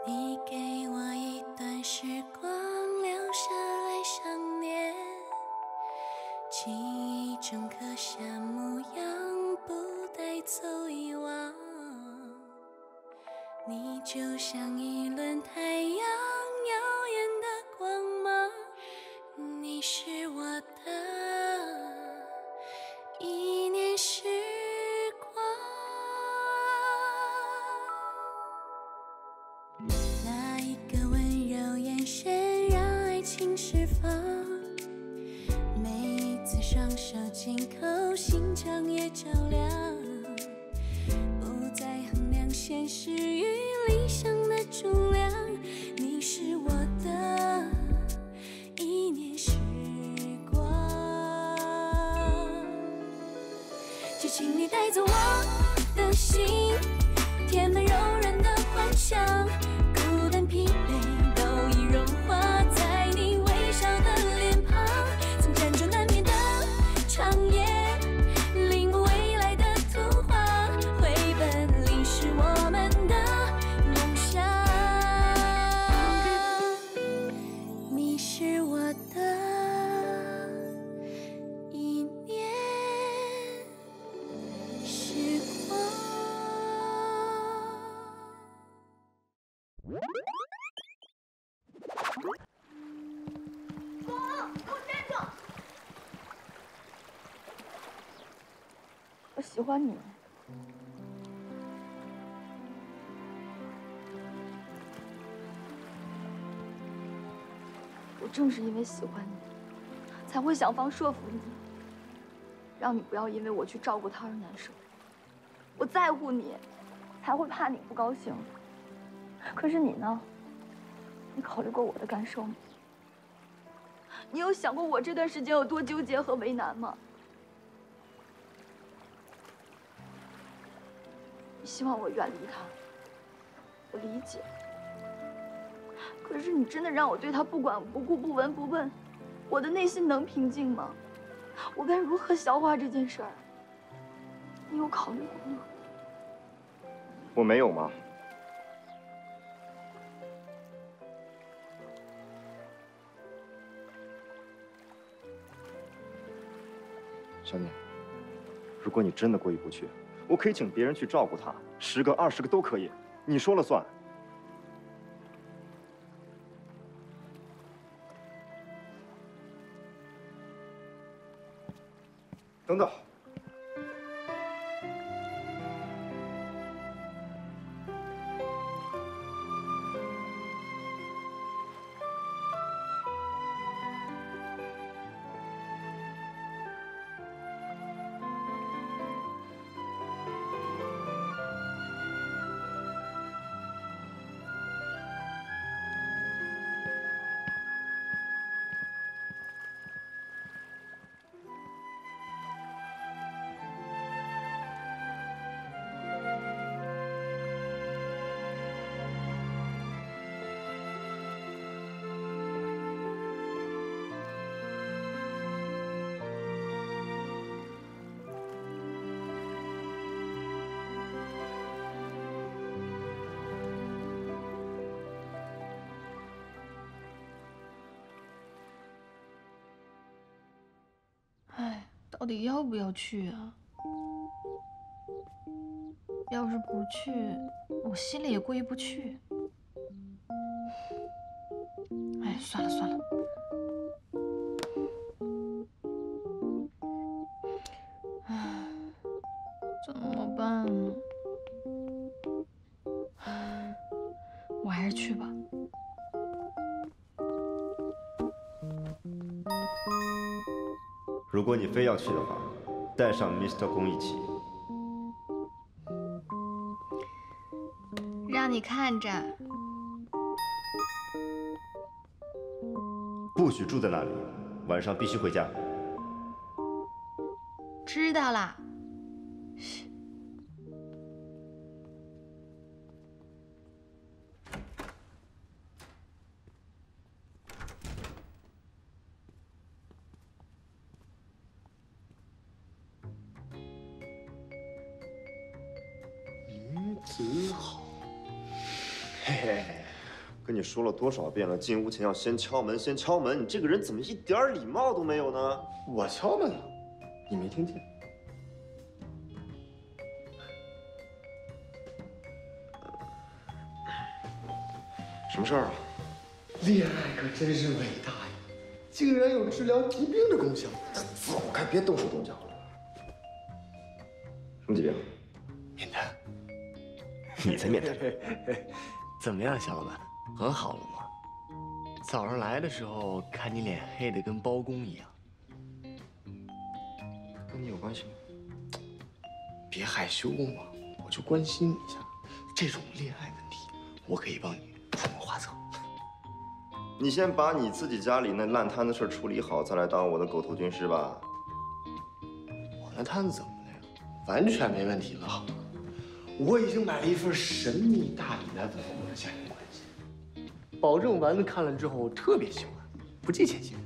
你给我一段时光，留下来想念，记忆中刻下模样，不带走遗忘。你就像一轮太阳，耀眼的光芒，你是我的一念时光。那一个温柔眼神，让爱情释放。每一次双手紧扣，心肠也照亮。不再衡量现实与理想的重量，你是我的一念时光。就请你带走我的心，填满柔软的幻想，孤单疲惫都已融化在你微笑的脸庞。曾辗转难眠的长夜，领悟未来的图画，绘本里是我们的梦想。你是我的一念时光。 我喜欢你。我正是因为喜欢你，才会想方设法你，让你不要因为我去照顾他而难受。我在乎你，才会怕你不高兴。可是你呢？你考虑过我的感受吗？你有想过我这段时间有多纠结和为难吗？你希望我远离他，我理解。可是你真的让我对他不管不顾、不闻不问，我的内心能平静吗？我该如何消化这件事儿？你有考虑过吗？ 我没有吗？小念，如果你真的过意不去，我可以请别人去照顾他，10个、20个都可以，你说了算。等等。 到底要不要去啊？要是不去，我心里也过意不去。哎，算了算了。唉，怎么办呢？我还是去吧。 如果你非要去的话，带上 Mr. 宫一起。 让你看着。 不许住在那里，晚上必须回家。 知道啦。 子好，嘿嘿， 跟你说了多少遍了，进屋前要先敲门，先敲门。你这个人怎么一点礼貌都没有呢？ 我敲门了，你没听见？ 什么事儿啊？ 恋爱可真是伟大呀，竟然有治疗疾病的功效。走开，别动手动脚了。 什么疾病？ 面瘫。 你才面瘫。 怎么样，小老板，很好了吗？早上来的时候看你脸黑的跟包公一样， 跟你有关系吗？ 别害羞嘛，我就关心一下。这种恋爱问题，我可以帮你出谋划策。 你先把你自己家里那烂摊子事处理好，再来当我的狗头军师吧。 我那摊子怎么了呀？完全没问题了，好吗？我已经买了一份神秘大礼来稳固我的家庭关系，保证丸子看了之后特别喜欢，不计前嫌。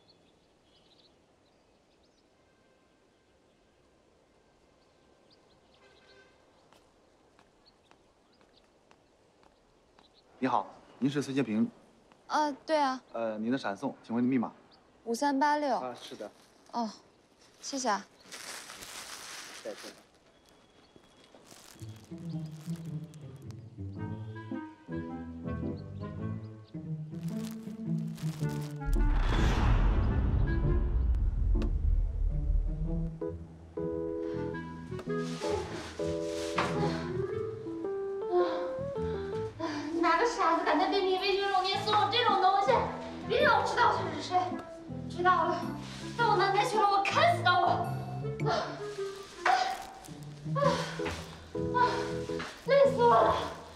你好，您是孙建平。 啊，对啊。 您的闪送，请问密码 5386。 啊，是的。 哦，谢谢啊。 再见。 哪个傻子敢在便秘微菌肉面送我这种东西？别让我知道他是谁！知道了，到我南台去了，我砍死他我！累死我了！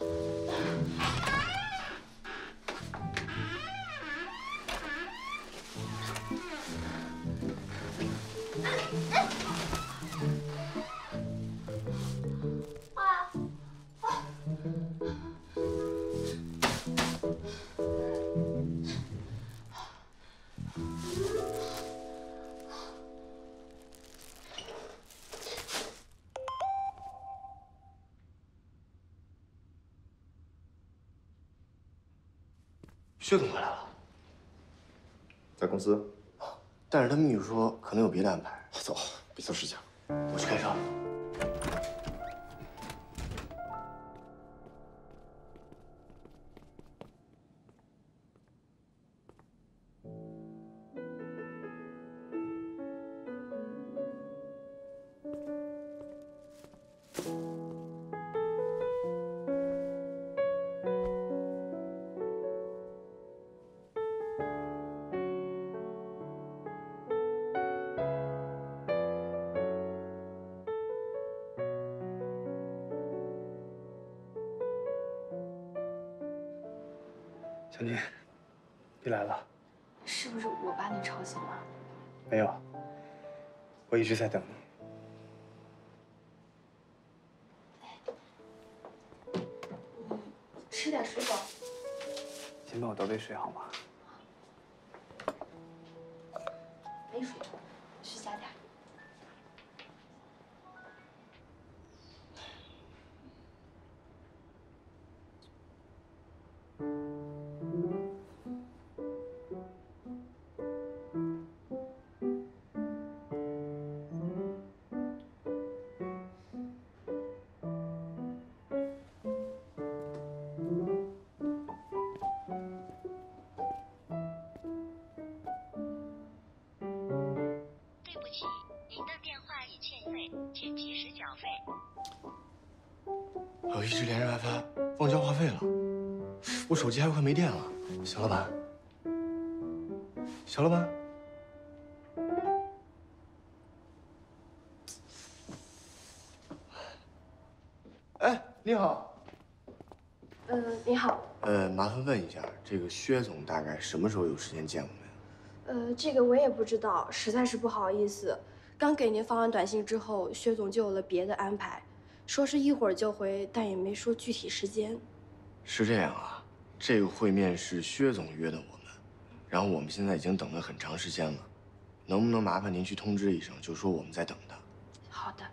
薛总回来了， 在公司。 但是他秘书说可能有别的安排。 走，别做事情。 我去开车。 小宁，你来了。 是不是我把你吵醒了？ 没有，我一直在等你。 吃点水果。 先帮我倒杯水好吗？ 没水，去加点。 我一直连着 WiFi， 忘交话费了，我手机还快没电了。小老板，小老板，哎，你好。 你好。 麻烦问一下，这个薛总大概什么时候有时间见我们呀？ 这个我也不知道，实在是不好意思。刚给您发完短信之后，薛总就有了别的安排，说是一会儿就回，但也没说具体时间。 是这样啊，这个会面是薛总约的我们，然后我们现在已经等了很长时间了，能不能麻烦您去通知一声，就说我们在等他？ 好的。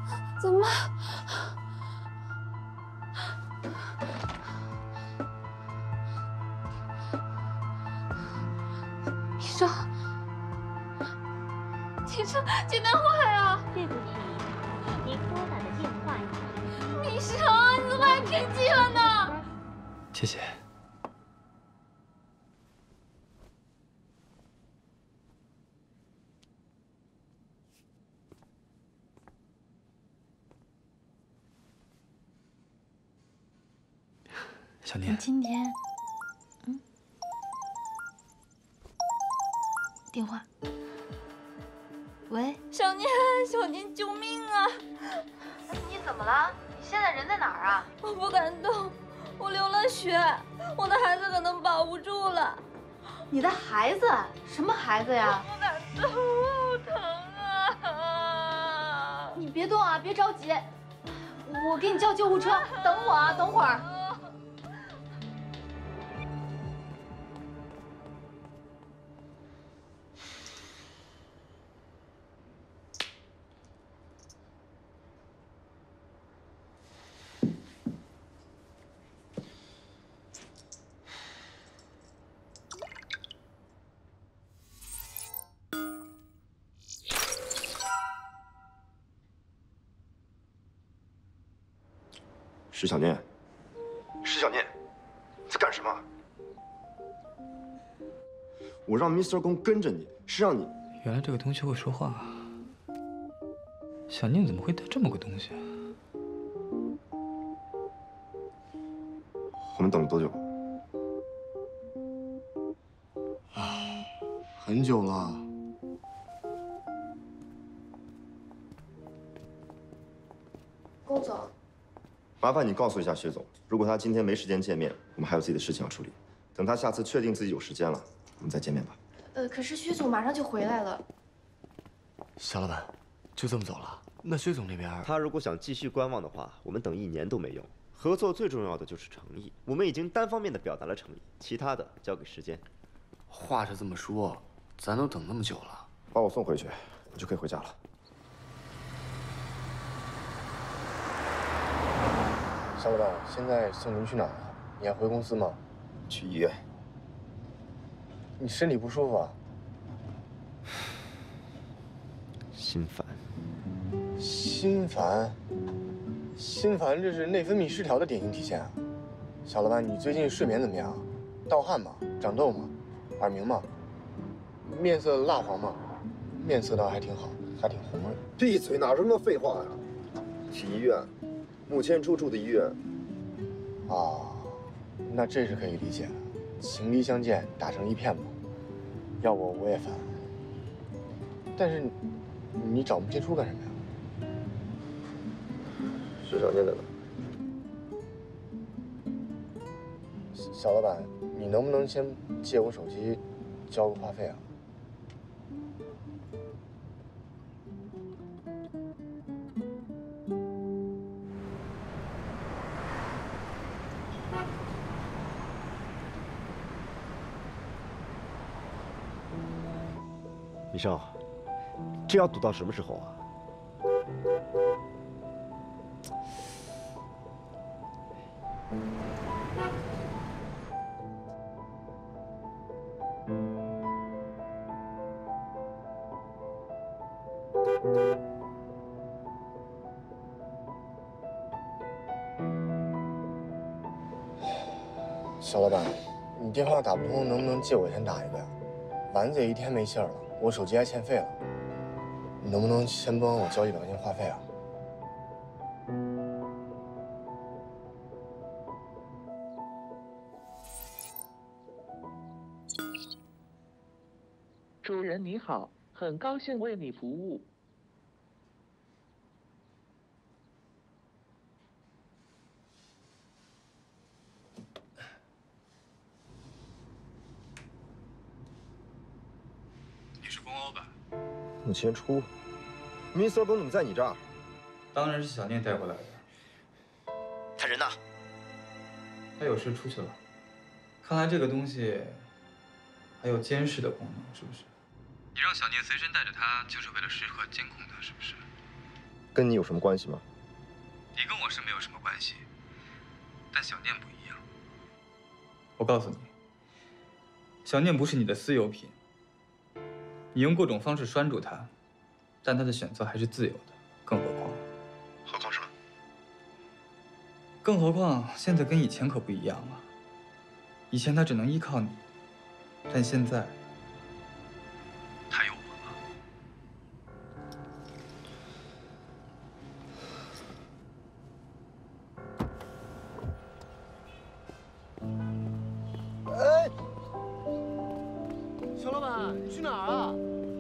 怎么？医生，医生，接电话呀！ 对不起，您拨打的电话已。 医生，你怎么还偏激了呢？ 谢谢。小念， 今天，电话。喂， 小念，小念，救命啊！ 你怎么了？你现在人在哪儿啊？ 我不敢动，我流了血，我的孩子可能保不住了。 你的孩子？什么孩子呀？ 我不敢动，好疼啊！ 你别动啊，别着急，我给你叫救护车。等我啊，等会儿。 石小念，石小念，你在干什么？我让 Mr. 公跟着你，是让你…… 原来这个东西会说话啊！小念怎么会带这么个东西啊？ 我们等了多久？ 很久了。 龚总。 麻烦你告诉一下薛总，如果他今天没时间见面，我们还有自己的事情要处理。等他下次确定自己有时间了，我们再见面吧。 可是薛总马上就回来了。 肖老板，就这么走了？那薛总那边， 他如果想继续观望的话，我们等1年都没用。合作最重要的就是诚意，我们已经单方面的表达了诚意，其他的交给时间。 话是这么说，咱都等那么久了， 把我送回去，我就可以回家了。 肖老板，现在送您去哪儿啊？你还回公司吗？ 去医院。 你身体不舒服啊？ 心烦。 心烦？心烦，这是内分泌失调的典型体现啊。小老板，你最近睡眠怎么样？盗汗吗？长痘吗？耳鸣吗？面色蜡黄吗？面色倒还挺好，还挺红润。 闭嘴，哪有什么废话呀？去医院，穆千初住的医院。 啊，那这是可以理解的，情敌相见，打成一片嘛。要我也烦。但是你找穆千初干什么呀？ 石小念在哪？ 小老板，你能不能先借我手机交个话费啊？ 李少，这要赌到什么时候啊？ 小老板，你电话打不通，能不能借我先打一个呀？丸子也1天没信儿了，我手机还欠费了。你能不能先帮我交100块钱话费啊？ 主人你好，很高兴为你服务。 你是公欧吧？ 穆千初 ，Mr. 公怎么在你这儿？ 当然是小念带过来的。 他人呢？ 他有事出去了。看来这个东西还有监视的功能，是不是？你让小念随身带着它，就是为了时刻监控它，是不是？ 跟你有什么关系吗？ 你跟我是没有什么关系，但小念不一样。我告诉你，小念不是你的私有品。你用各种方式拴住她，但她的选择还是自由的。更何况什么？更何况现在跟以前可不一样了。以前她只能依靠你，但现在她有我了。哎，小老板，你去哪儿啊？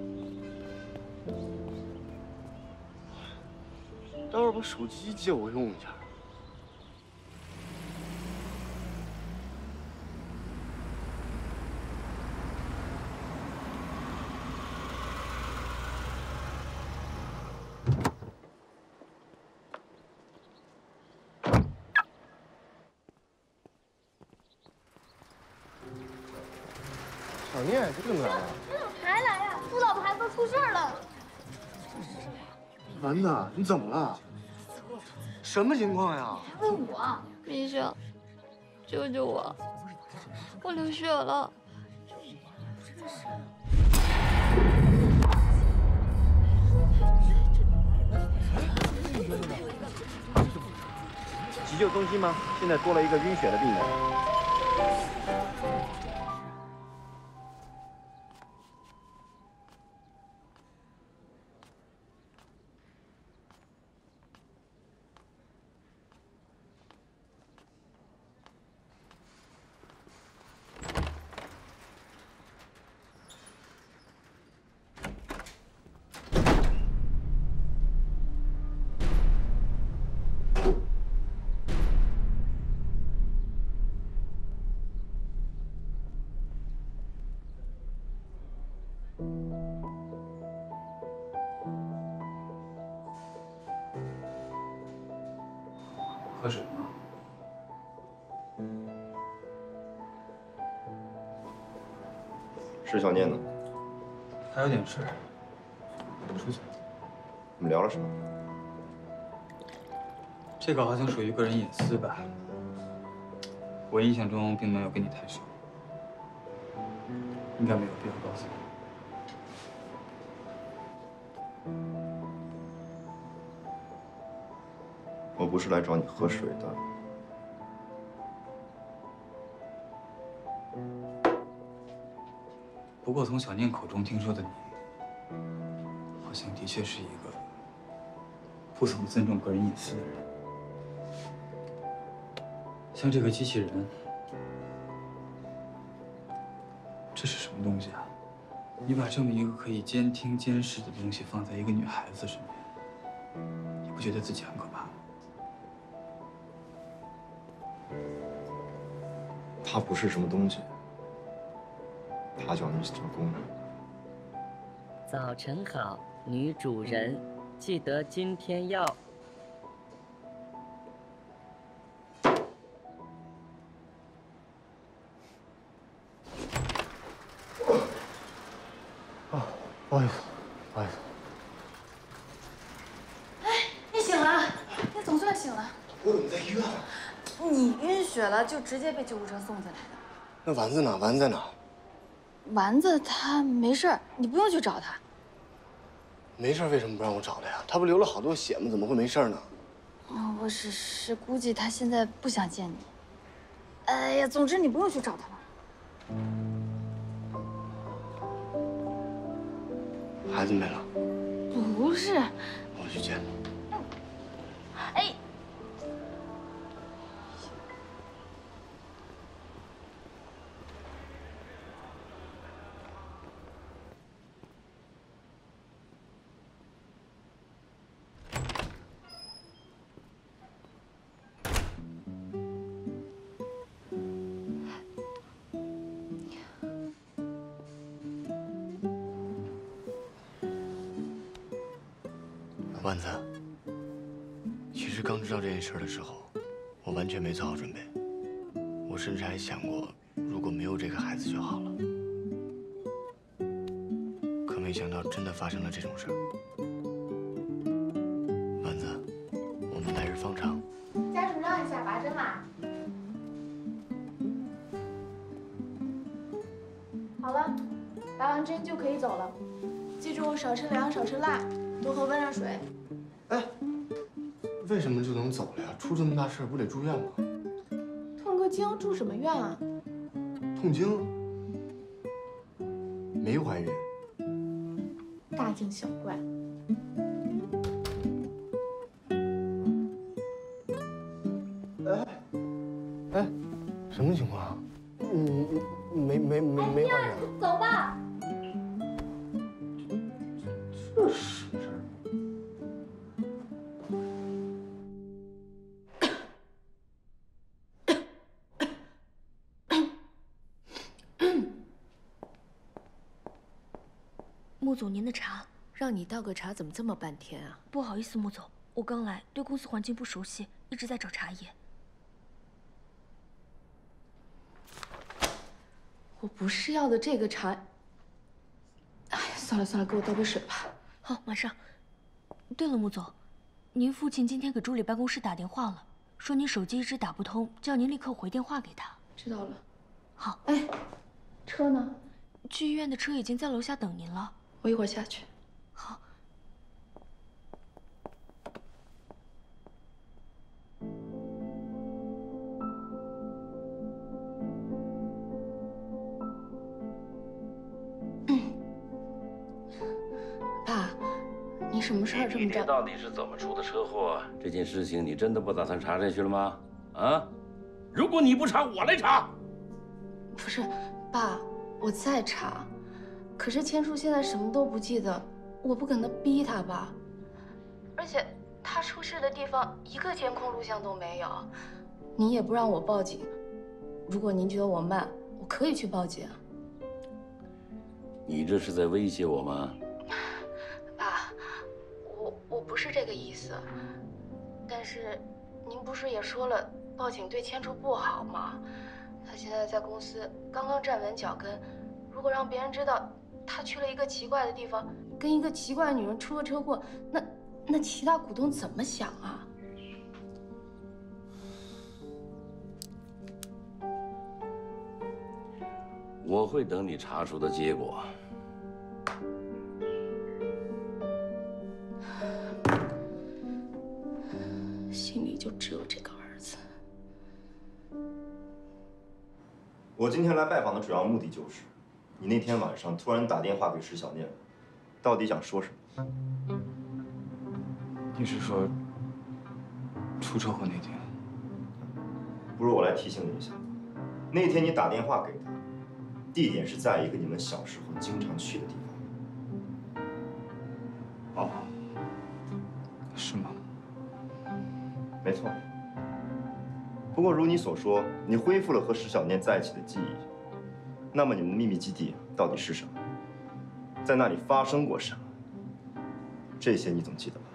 待会儿把手机借我用一下。小念，这怎么来了？ 还来呀？苏老婆孩子都出事了。 丸子，你怎么了？什么情况呀？ 问我，医生，救救我！我流血了。 急救中心吗？现在多了一个晕血的病人。 喝水吗？ 是小念呢？ 还有点事，出去。 你们聊了什么？ 这个好像属于个人隐私吧。我印象中并没有跟你太熟，应该没有必要告诉你。 我不是来找你喝水的。 不过从小念口中听说的你，好像的确是一个不怎么尊重个人隐私的人。像这个机器人，这是什么东西啊？你把这么一个可以监听监视的东西放在一个女孩子身边，你不觉得自己很可怕吗？ 它不是什么东西，它叫Mr.公。 早晨好，女主人，记得今天要。 不好意思，不好意思。 哎，你醒了，你总算醒了。 我怎么在医院了？ 你晕血了，就直接被救护车送进来的。 那丸子呢？丸子在哪？ 丸子他没事儿，你不用去找他。 没事，为什么不让我找他呀？他不流了好多血吗？怎么会没事呢？ 我是估计他现在不想见你。哎呀，总之你不用去找他了。 孩子没了？ 不是。 我去见他。 哎。 丸子，其实刚知道这件事的时候，我完全没做好准备。我甚至还想过，如果没有这个孩子就好了。可没想到真的发生了这种事儿。 完针就可以走了。记住少吃凉，少吃辣，多喝温热水。 哎，为什么就能走了呀？出这么大事不得住院吗？ 痛个经住什么院啊？ 痛经？没怀孕？ 大惊小怪。 哎，什么情况？没怀孕。 走吧。 这是什么事儿？ 穆总，您的茶。 让你倒个茶，怎么这么半天啊？ 不好意思，穆总，我刚来，对公司环境不熟悉，一直在找茶叶。 我不是要的这个茶。哎呀，算了算了，给我倒杯水吧。 好，马上。对了，穆总，您父亲今天给助理办公室打电话了，说您手机一直打不通，叫您立刻回电话给他。 知道了。 好。 哎，车呢？ 去医院的车已经在楼下等您了。 我一会儿下去。 好。 爸，你什么事儿这么着？ 到底是怎么出的车祸？这件事情你真的不打算查下去了吗？啊？如果你不查，我来查。 不是，爸，我在查。可是千初现在什么都不记得，我不可能逼他吧？而且他出事的地方一个监控录像都没有，您也不让我报警。如果您觉得我慢，我可以去报警。 你这是在威胁我吗？ 爸，我不是这个意思。但是您不是也说了，报警对千初不好吗？他现在在公司刚刚站稳脚跟，如果让别人知道他去了一个奇怪的地方，跟一个奇怪的女人出了车祸，那其他股东怎么想啊？ 我会等你查出的结果。 心里就只有这个儿子。 我今天来拜访的主要目的就是，你那天晚上突然打电话给石小念，到底想说什么？ 你是说出车祸那天？ 不如我来提醒你一下，那天你打电话给他，地点是在一个你们小时候经常去的地方。 哦，是吗？ 没错。不过如你所说，你恢复了和石小念在一起的记忆，那么你们的秘密基地到底是什么？在那里发生过什么？这些你总记得吧？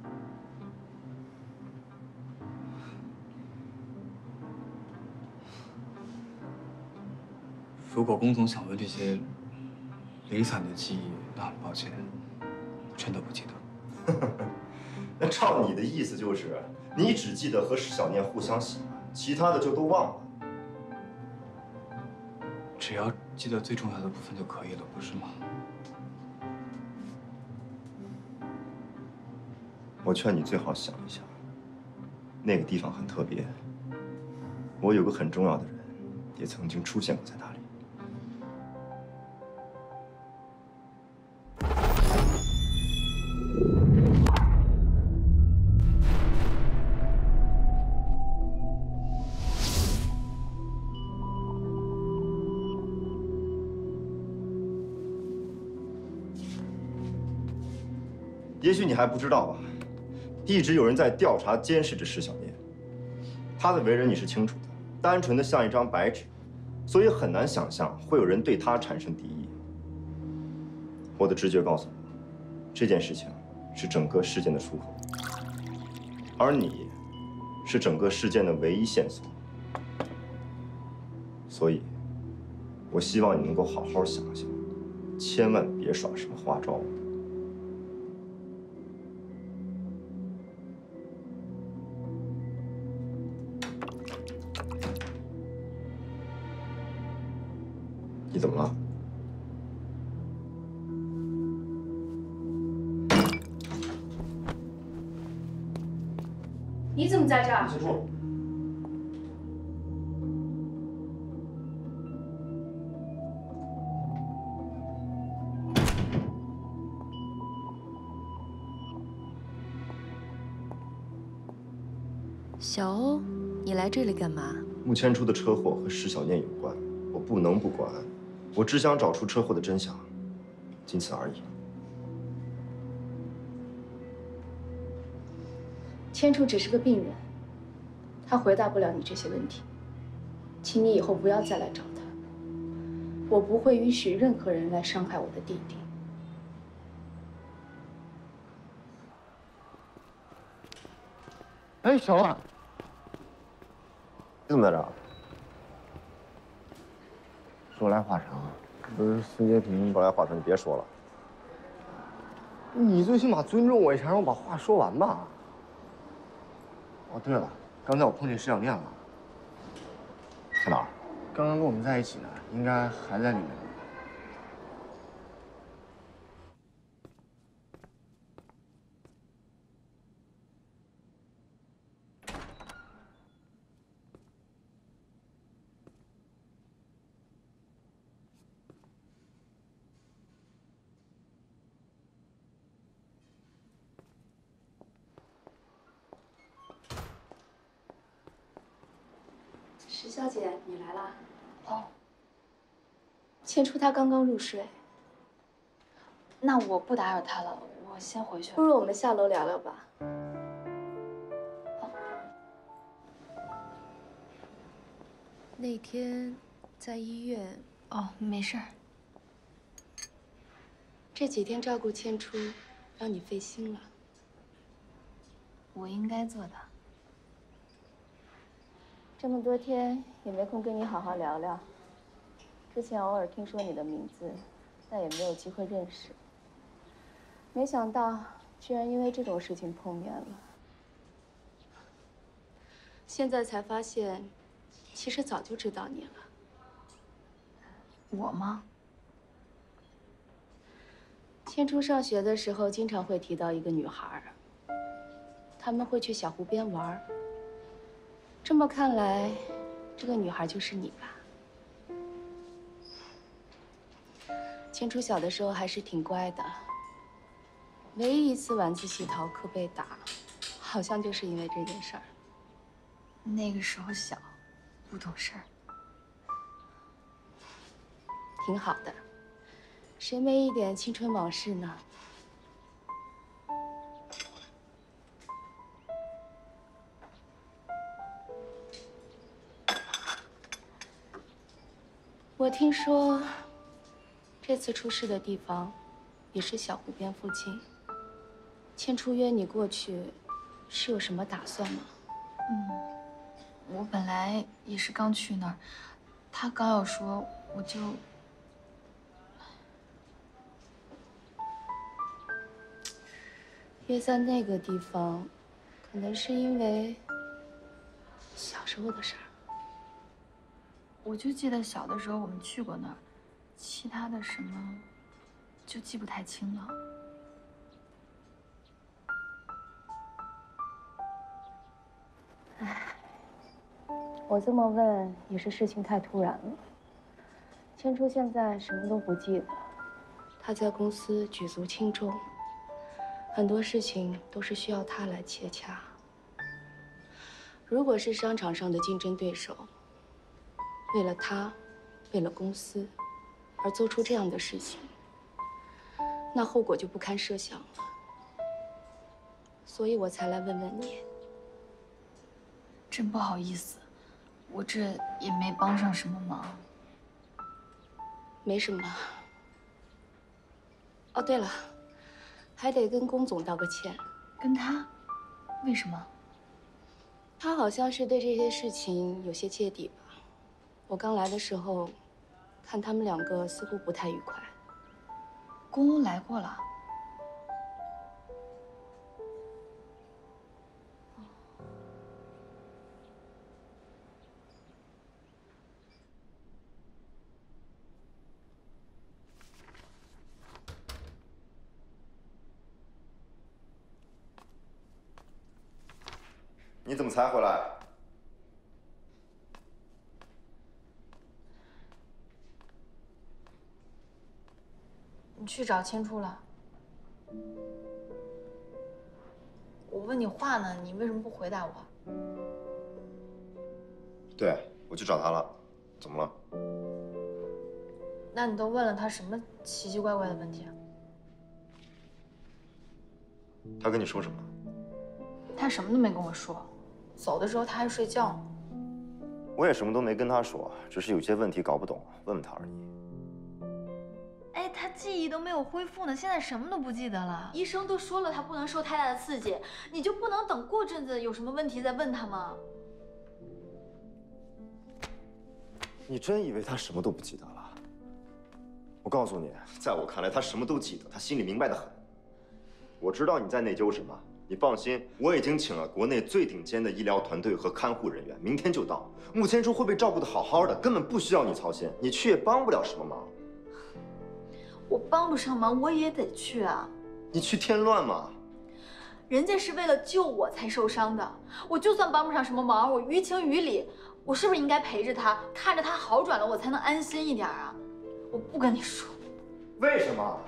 如果龚总想问这些零散的记忆，那很抱歉，我真的不记得。 那照你的意思就是，你只记得和石小念互相喜欢，其他的就都忘了。 只要记得最重要的部分就可以了，不是吗？ 我劝你最好想一想，那个地方很特别，我有个很重要的人，也曾经出现过在那里。也许你还不知道吧，一直有人在调查、监视着石小念。他的为人你是清楚的，单纯的像一张白纸，所以很难想象会有人对他产生敌意。我的直觉告诉我，这件事情是整个事件的出口，而你是整个事件的唯一线索。所以，我希望你能够好好想想，千万别耍什么花招。你怎么了？ 你怎么在这儿？ 记住。 小欧，你来这里干嘛？ 穆千初的车祸和石小念有关，我不能不管。我只想找出车祸的真相，仅此而已。 千初只是个病人，他回答不了你这些问题，请你以后不要再来找他。我不会允许任何人来伤害我的弟弟。 哎，小婉， 你怎么在这儿？ 说来话长， 不是孙洁平说来话长，你别说了。 你最起码尊重我一下，让我把话说完吧。哦，对了，刚才我碰见石小念了。 在哪儿？ 刚刚跟我们在一起呢，应该还在里面。 石小姐，你来啦。 哦。 千初她刚刚入睡， 那我不打扰她了，我先回去了。 不如我们下楼聊聊吧。 那天在医院。 哦，没事儿。 这几天照顾千初，让你费心了。 我应该做的。 这么多天也没空跟你好好聊聊。之前偶尔听说你的名字，但也没有机会认识。没想到居然因为这种事情碰面了。现在才发现，其实早就知道你了。 我吗？ 千初上学的时候，经常会提到一个女孩，他们会去小湖边玩。这么看来，这个女孩就是你吧？千初小的时候还是挺乖的，唯一一次晚自习逃课被打，好像就是因为这件事儿。 那个时候小，不懂事儿。 挺好的，谁没一点青春往事呢？我听说，这次出事的地方，也是小湖边附近。千初约你过去，是有什么打算吗？ 我本来也是刚去那儿，他刚要说，我就。 约在那个地方，可能是因为小时候的事儿。 我就记得小的时候我们去过那儿，其他的什么就记不太清了。 唉，我这么问也是事情太突然了。千初现在什么都不记得，他在公司举足轻重。很多事情都是需要他来接洽。如果是商场上的竞争对手，为了他，为了公司，而做出这样的事情，那后果就不堪设想了。所以我才来问问你。 真不好意思，我这也没帮上什么忙。 没什么。哦，对了。还得跟龚总道个歉。 跟他？为什么？ 他好像是对这些事情有些芥蒂吧。我刚来的时候，看他们两个似乎不太愉快。 龚来过了。 你怎么才回来？ 你去找青初了？我问你话呢，你为什么不回答我？ 对，我去找他了，怎么了？ 那你都问了他什么奇奇怪怪的问题啊？ 他跟你说什么？ 他什么都没跟我说，走的时候他还睡觉呢。 我也什么都没跟他说，只是有些问题搞不懂，问问他而已。 哎，他记忆都没有恢复呢，现在什么都不记得了。医生都说了，他不能受太大的刺激，你就不能等过阵子有什么问题再问他吗？ 你真以为他什么都不记得了？我告诉你，在我看来，他什么都记得，他心里明白得很。我知道你在内疚什么，你放心，我已经请了国内最顶尖的医疗团队和看护人员，明天就到。穆千初会被照顾得好好的，根本不需要你操心，你去也帮不了什么忙。 我帮不上忙，我也得去啊。 你去添乱吗？ 人家是为了救我才受伤的，我就算帮不上什么忙，我于情于理，我是不是应该陪着他，看着他好转了，我才能安心一点啊？我不跟你说。 为什么？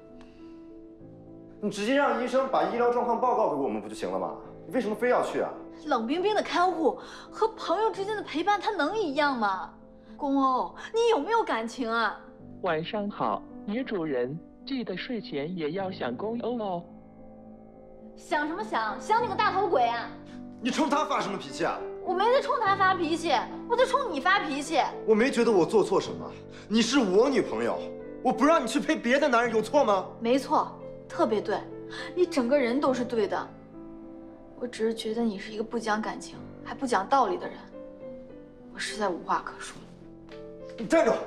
你直接让医生把医疗状况报告给我们不就行了吗？你为什么非要去啊？ 冷冰冰的看护和朋友之间的陪伴，它能一样吗？宫欧，你有没有感情啊？ 晚上好，女主人，记得睡前也要想公欧哦。 想什么想？想你个大头鬼啊！ 你冲他发什么脾气啊？ 我没在冲他发脾气，我在冲你发脾气。 我没觉得我做错什么，你是我女朋友，我不让你去陪别的男人有错吗？ 没错，特别对，你整个人都是对的。我只是觉得你是一个不讲感情还不讲道理的人，我实在无话可说。 你站住！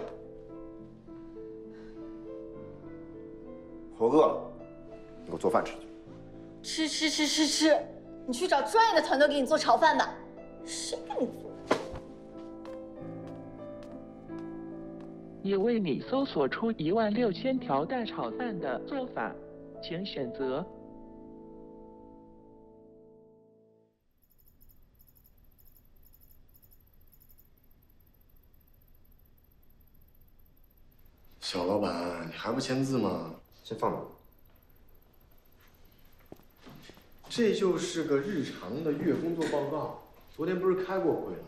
我饿了，你给我做饭吃去。 吃！你去找专业的团队给你做炒饭的，谁给你做？ 也为你搜索出16000条蛋炒饭的做法，请选择。 小老板，你还不签字吗？ 先放着。 这就是个日常的月工作报告，昨天不是开过会了吗？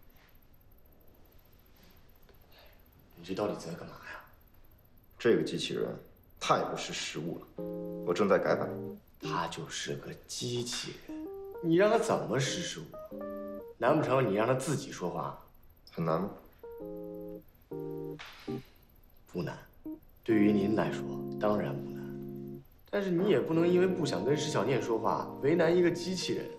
你这到底在干嘛呀？ 这个机器人太不识时务了，我正在改版。 它就是个机器人，你让它怎么识时务？难不成你让它自己说话？ 很难吗？ 不难，对于您来说当然不难。但是你也不能因为不想跟石小念说话，为难一个机器人。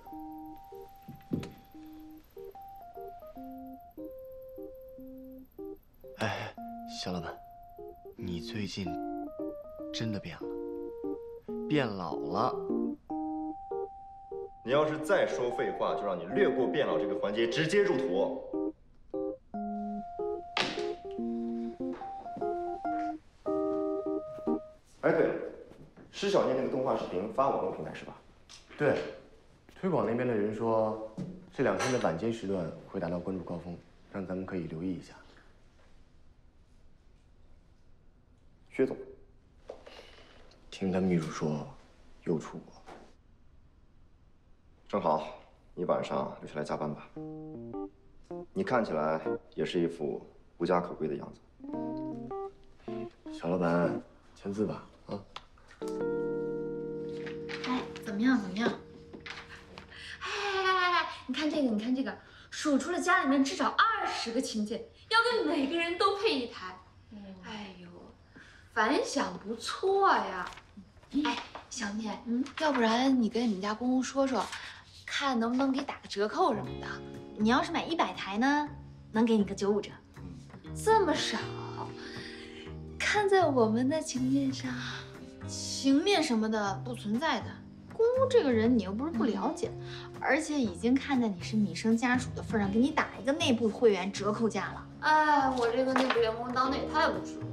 哎，小老板，你最近真的变了，变老了。 你要是再说废话，就让你略过变老这个环节，直接入土。哎，对了，施小念那个动画视频发网络平台是吧？ 对，推广那边的人说，这2天的晚间时段会达到关注高峰，让咱们可以留意一下。 薛总， 听他秘书说，又出国。 正好，你晚上留下来加班吧。你看起来也是一副无家可归的样子。 小老板，签字吧，啊。 哎，怎么样？哎，你看这个，你看这个，数出了家里面至少20个亲戚，要给每个人都配一台。哎呦，反响不错呀。哎，小念，要不然你跟你们家公公说说，看能不能给打个折扣什么的。你要是买100台呢，能给你个95折。这么少，看在我们的情面上。情面什么的不存在的，公公这个人你又不是不了解，而且已经看在你是米生家属的份上，给你打一个内部会员折扣价了。哎，我这个内部员工当的也太不值了。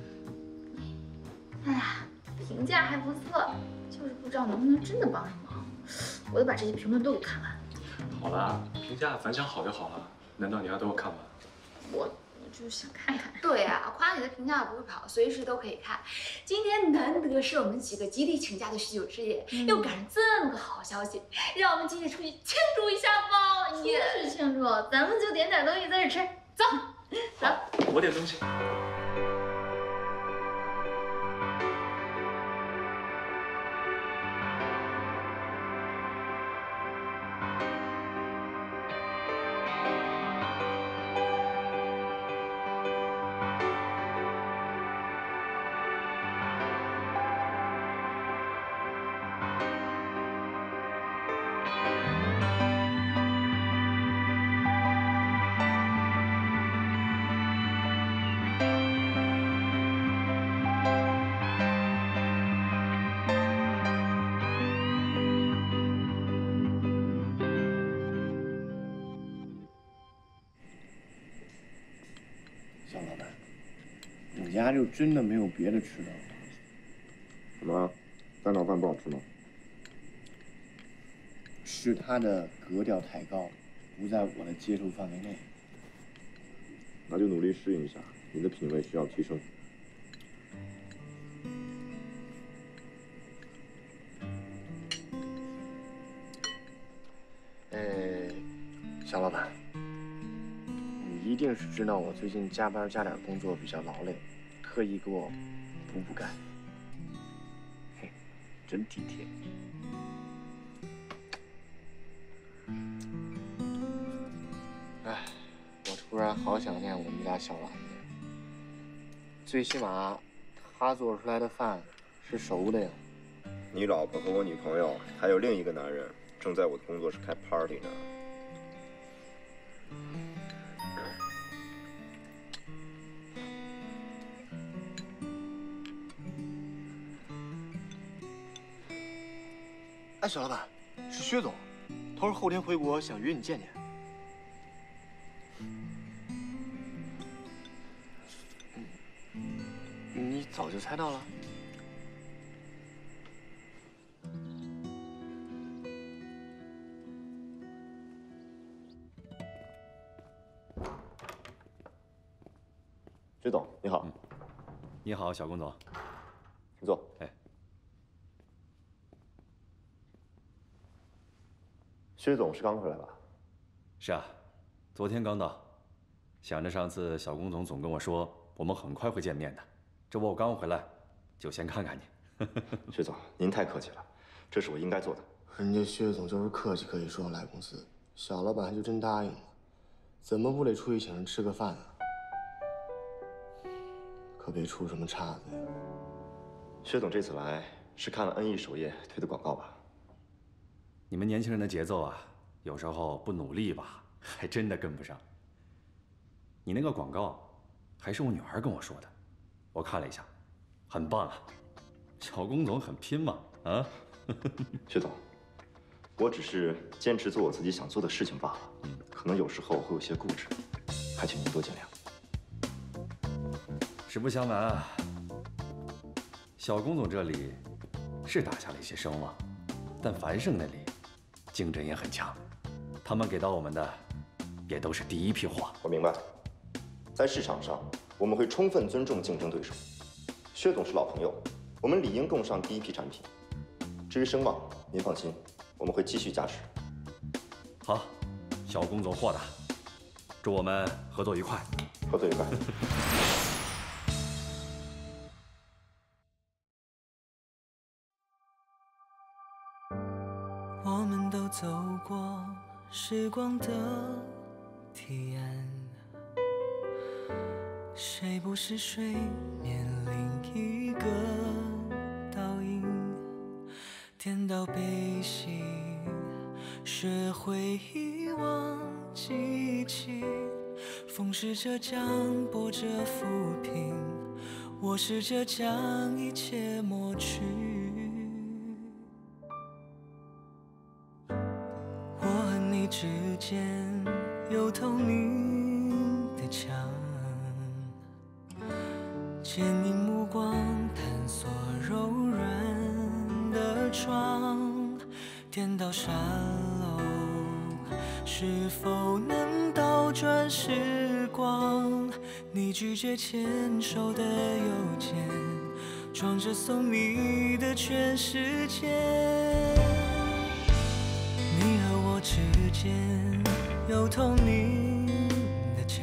哎呀，评价还不错，就是不知道能不能真的帮上忙。我得把这些评论都给看完。 好了，评价反响好就好了。难道你要等我看完？ 我就是想看看。对啊，夸你的评价不会跑，随时都可以看。今天难得是我们几个集体请假的许久之夜，又赶上这么个好消息，让我们集体出去庆祝一下吧！出去庆祝，咱们就点点东西在这吃。走，走。 我点东西。 小老板，你家就真的没有别的吃的了？ 怎么，蛋炒饭不好吃吗？ 是它的格调太高，不在我的接受范围内。 那就努力适应一下，你的品味需要提升。 小老板，你一定是知道我最近加班加点工作比较劳累，特意给我补钙。嘿，真体贴。哎，我突然好想念我们家小丸子。最起码，他做出来的饭是熟的呀。 你老婆和我女朋友还有另一个男人正在我的工作室开 party 呢。 哎，小老板，是薛总，他说后天回国，想约你见见。你早就猜到了？ 薛总，你好。 你好，小龚总。 请坐。 哎。 薛总是刚回来吧？ 是啊，昨天刚到。想着上次小龚总跟我说，我们很快会见面的。这不我刚回来，就先看看你。 薛总，您太客气了，这是我应该做的。 人家薛总就是客气可以说来公司，小老板还就真答应了，怎么不得出去请人吃个饭啊？可别出什么岔子呀！ 薛总这次来是看了恩义首页推的广告吧？ 你们年轻人的节奏啊，有时候不努力吧，还真的跟不上。你那个广告，还是我女儿跟我说的，我看了一下，很棒啊。小龚总很拼嘛，啊？ 薛总，我只是坚持做我自己想做的事情罢了。可能有时候会有些固执，还请您多见谅。 实不相瞒啊，小龚总这里是打下了一些声望，但樊胜那里竞争也很强，他们给到我们的也都是第一批货。 我明白，在市场上我们会充分尊重竞争对手。薛总是老朋友，我们理应供上第一批产品。至于声望，您放心，我们会继续加持。 好，小龚总豁达，祝我们合作愉快。 合作愉快。 我们都走过时光的堤岸，谁不是水面另一个倒影？颠倒悲喜，学会遗忘记起，风试着将波折抚平，我试着将一切抹去。我和你之间有透明的墙，牵引目光探索柔软的窗，颠倒沙漏， 是否能倒转时光？你拒绝牵手的邮件，装着送你的全世界。你和我之间有透明的墙，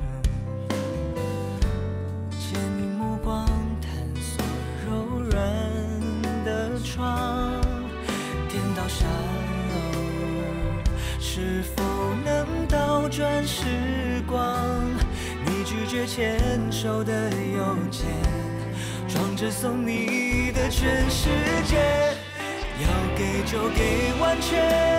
借你目光探索柔软的窗，颠倒沙漏，是否能倒转时光？你拒绝牵手的邮件，装着送你的全世界。要给就给完全，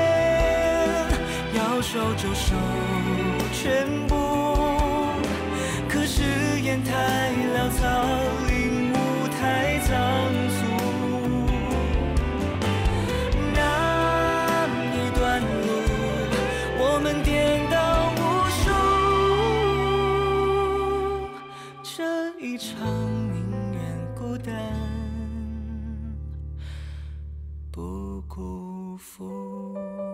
要收就收全部。可誓言太潦草，领悟太仓促。那一段路，我们颠倒无数。这一场宁愿孤单，不辜负。